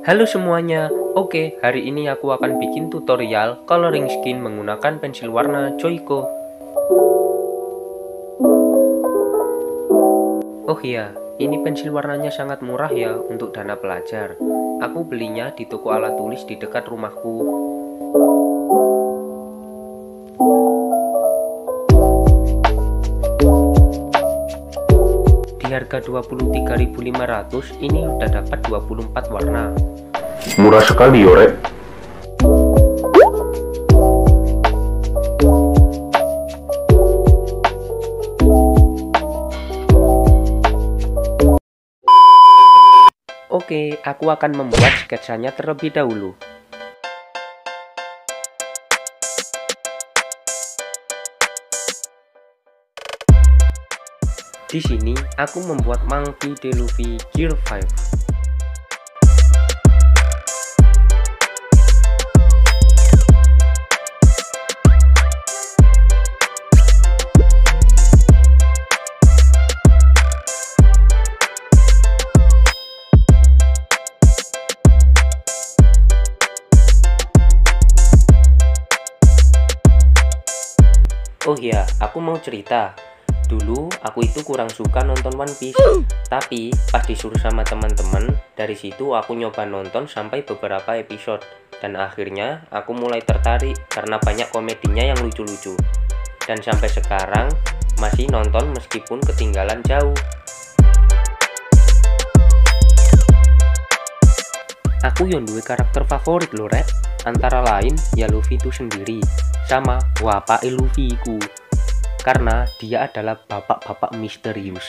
Halo semuanya, oke, hari ini aku akan bikin tutorial coloring skin menggunakan pensil warna Joico. Oh iya, ini pensil warnanya sangat murah ya untuk dana pelajar. Aku belinya di toko alat tulis di dekat rumahku. Di harga 23.500 ini udah dapat 24 warna. Murah sekali, Yore. Oke, aku akan membuat sketsanya terlebih dahulu. Di sini aku membuat Monkey D. Luffy Gear 5. Oh iya, aku mau cerita. Dulu aku itu kurang suka nonton One Piece, tapi pas disuruh sama teman-teman, dari situ aku nyoba nonton sampai beberapa episode, dan akhirnya aku mulai tertarik karena banyak komedinya yang lucu-lucu. Dan sampai sekarang masih nonton meskipun ketinggalan jauh. Aku yang duwe karakter favorit loh rek, antara lain ya Luffy itu sendiri, sama Wapake Luffy ku. Karena dia adalah bapak-bapak misterius.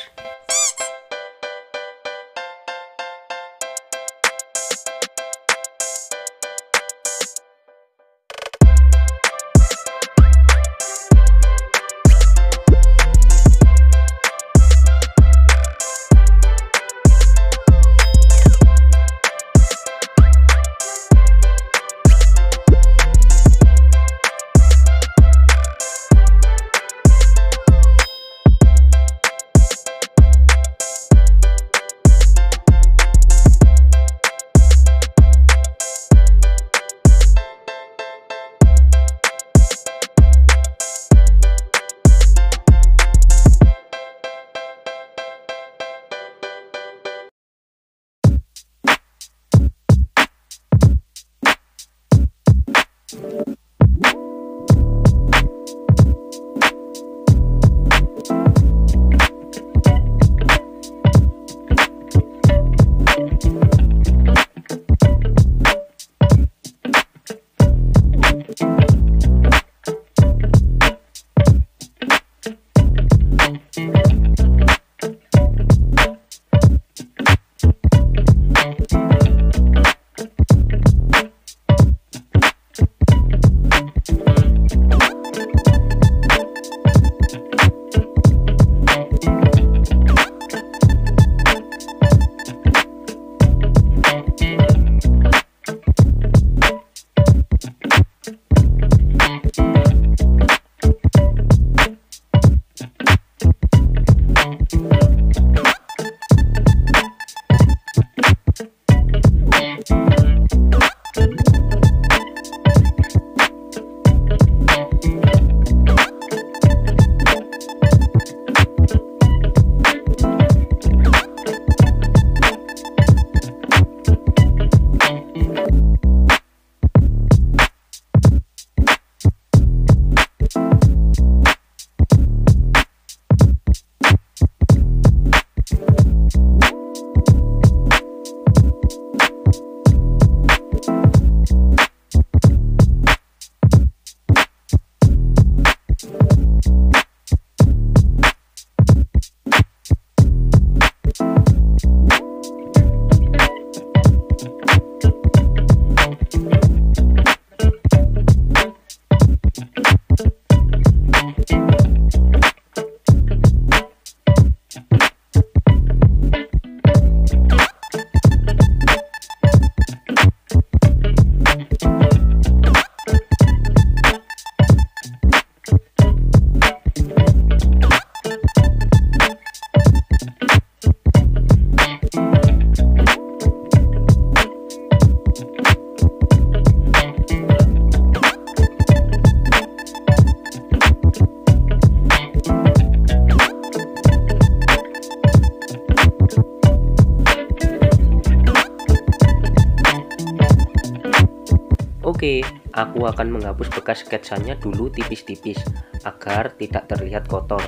Aku akan menghapus bekas sketsanya dulu tipis-tipis, agar tidak terlihat kotor.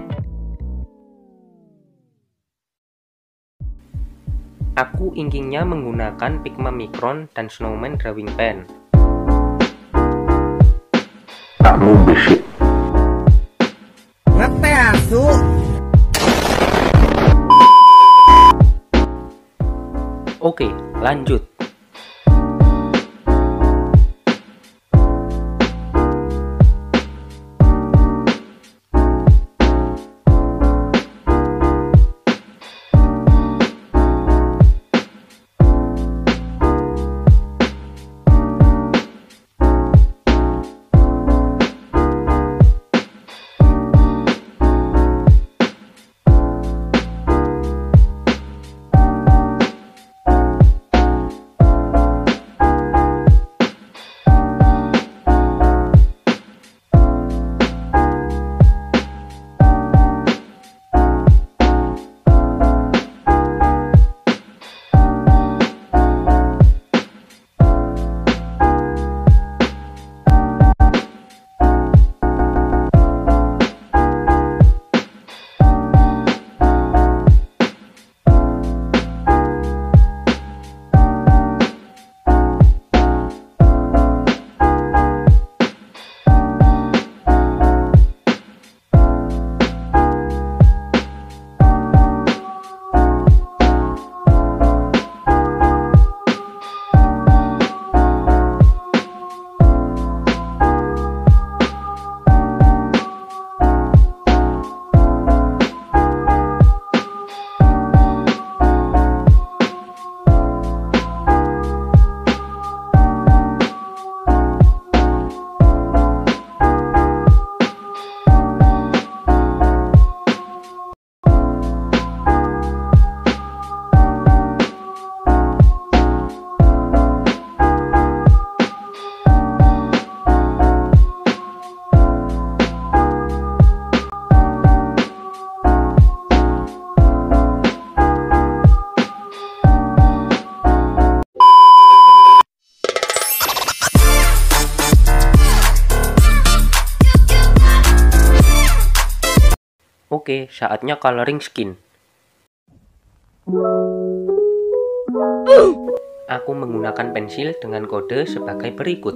Aku inginnya menggunakan Pigma Micron dan Snowman Drawing Pen. Kamu bisik. Ngeteasu. Oke, lanjut. Oke, saatnya coloring skin. Aku menggunakan pensil dengan kode sebagai berikut.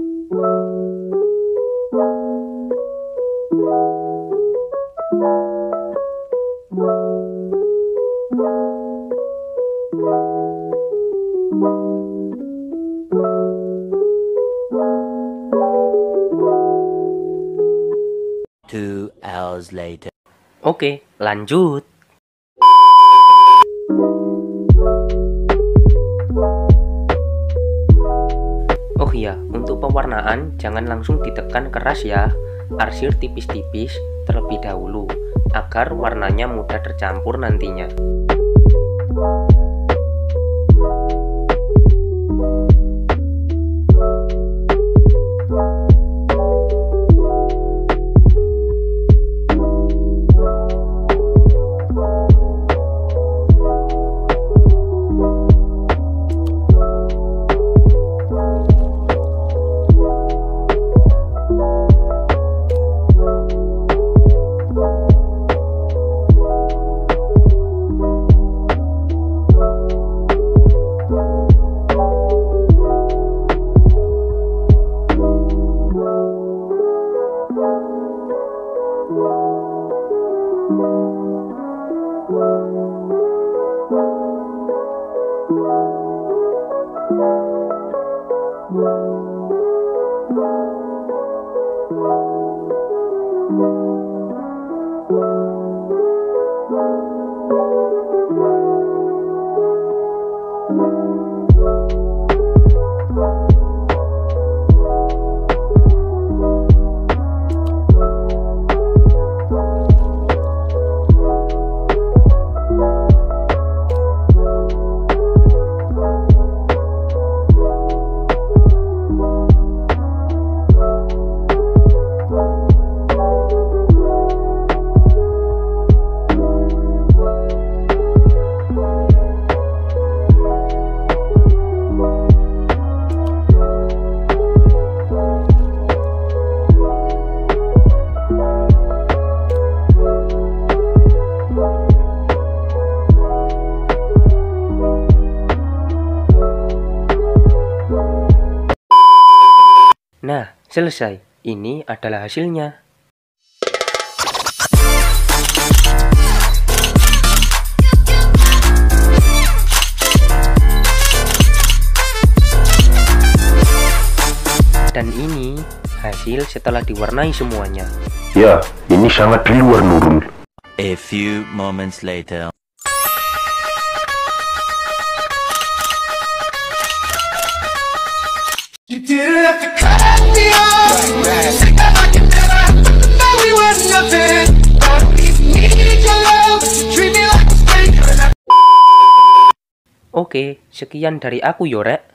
Two hours later. Oke, lanjut. Oh iya, untuk pewarnaan jangan langsung ditekan keras ya. Arsir tipis-tipis terlebih dahulu, agar warnanya mudah tercampur nantinya. Nah, selesai. Ini adalah hasilnya. Dan ini hasil setelah diwarnai semuanya. Ya, ini sangat di luar Nurul. A few moments later. You didn't have to cut me off. Think that I can never know we were nothing. Don't even need your love, but you treat me like a stranger. Oke, sekian dari aku Yorek.